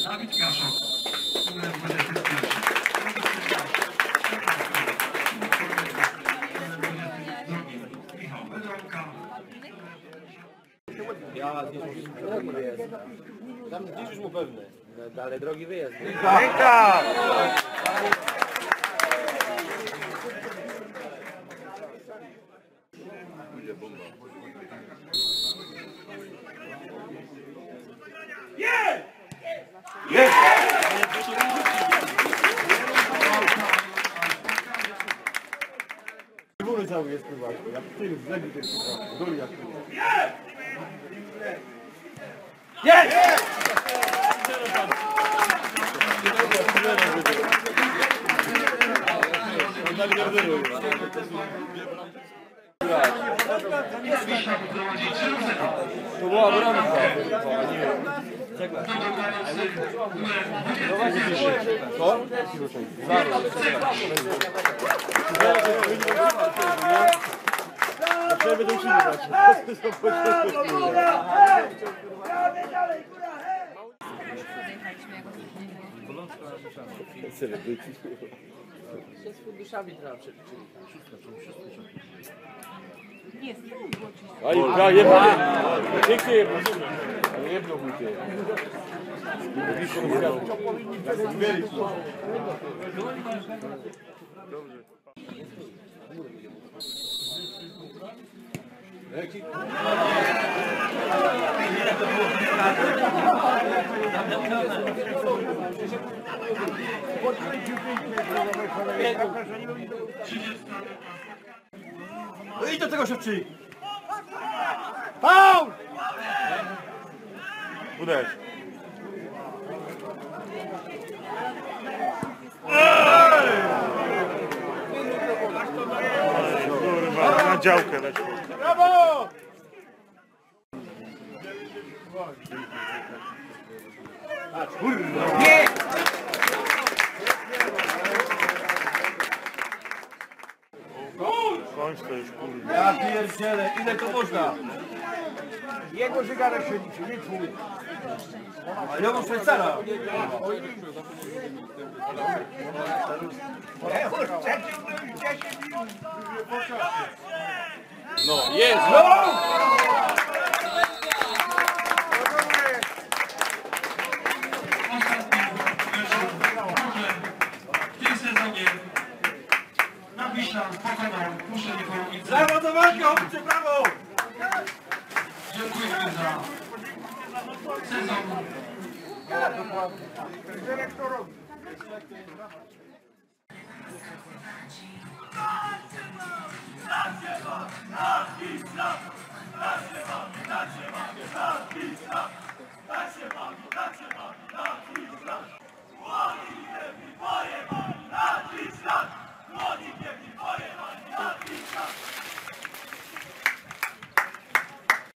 Dawid Kaszok, numer 21. Michał Bedronka. Ja drogi wyjazd. Tam gdzieś już mu pewny. Dalej drogi wyjazd. Ręka! Góry cały jest prywatny. Jak ty w lewie też góry jak ty. Jest! To była bramka. Co? Trzeba będą się brać. Się z funduszami trzeba przeliczyć. Nie, z tyłu było czysto. A ja jedno. Pięknie jedno. Ale jedno bójcie. No idź do tego szybciej! Paul! Uderz. Kurwa, na działkę weszło. Brawo! Kończ to już, kurwa. Ja pierdzielę, ile to można? Jego zegarek się liczy, nie twój. Ale ja mam Szwajcara. No, jest! No! W tym sezonie na Wiśla pokonał Muszelników. Brawo do walki, obycie, brawo! Dziękujemy za sezon. Nasze